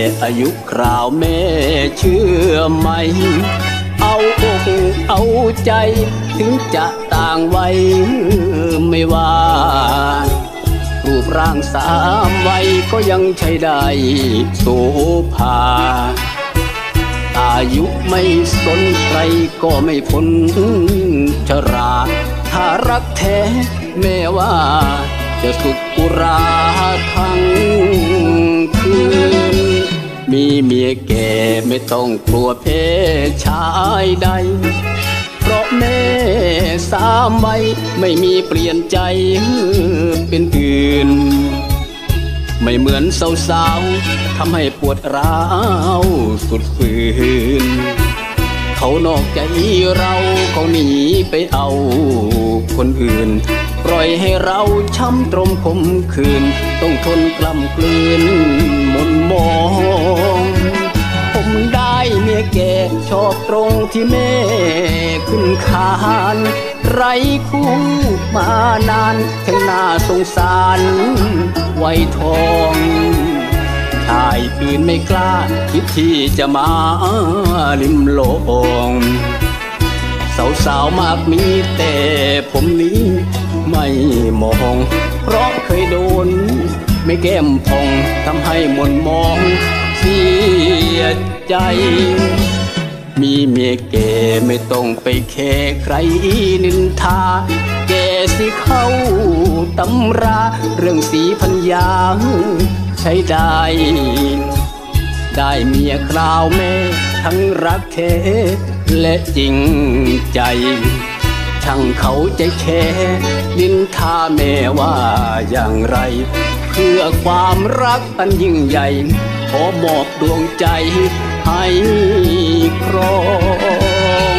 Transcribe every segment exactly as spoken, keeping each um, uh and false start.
อายุคราวแม่เชื่อไหมเอาอกเอาใจถึงจะต่างวัยไม่ว่ารูปร่างสามวัยก็ยังใช้ได้โสภาอายุไม่สนใครก็ไม่พ้นชราถ้ารักแท้แม่ว่าจะสุดอุราทั้งคืนมีเมียแก่ไม่ต้องกลัวเพศชายใดเพราะแม่สามวัยไม่มีเปลี่ยนใจเป็นอื่นไม่เหมือนสาวๆทำให้ปวดร้าวสุดฝืนเขานอกใจเราเขาหนีไปเอาคนอื่นปล่อยให้เราช้ำตรมขมขื่นต้องทนกล้ำกลืนหม่นหมองผมได้เมียแก่ชอบตรงที่แม่ขึ้นคานไร้คู่มานานทั้งน่าสงสารไว้ทองชายอื่นไม่กล้าคิดที่จะมาลิมลองสาวๆมากมีแต่ผมนี้ไม่มองเพราะเคยโดนไม่แก้มพองทำให้หม่นมองเสียใจมีเมียแก่ไม่ต้องไปแค่ใครนินทาแก่สิเข้าตำราเรื่องสีพัญญาใช้ได้ได้เมียคราวแม่ทั้งรักแท้และจริงใจช่างเขาใจแค่นินทาแม่ว่าอย่างไรเพื่อความรักอันยิ่งใหญ่ขอมอบดวงใจให้ครอง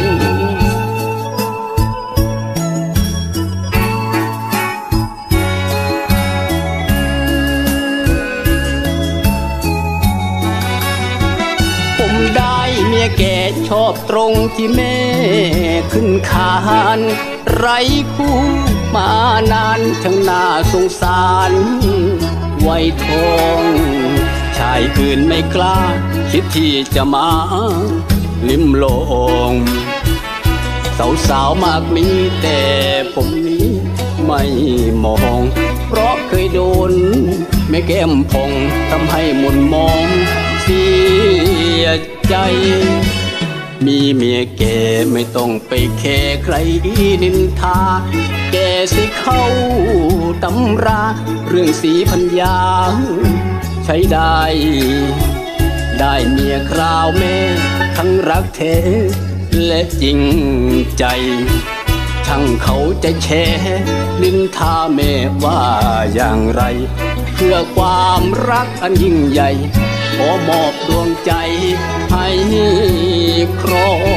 ผมได้เมียแก่ชอบตรงที่แม่ขึ้นคานไร้คู่มานานทั้งน่าสงสารไว้ทองชายอื่นไม่กล้าคิดที่จะมาลิมลองสาวๆมากมีแต่ผมนี้ไม่มองเพราะเคยโดนแม่แก้มพองทำให้หม่นมองเสียใจมีเมียแก่ไม่ต้องไปแค่ใครนินทาแก่สิเข้าตำราเรื่องสีพัญญาใช้ได้ได้เมียคราวแม่ทั้งรักแท้และจริงใจช่างเขาจะแช่นินทาแม่ว่าอย่างไรเพื่อความรักอันยิ่งใหญ่ขอมอบดวงใจให้ครอง